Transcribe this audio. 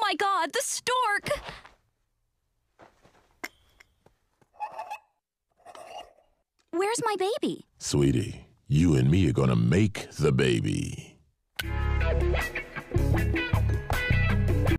my God, the stork! Where's my baby? Sweetie, you and me are gonna make the baby.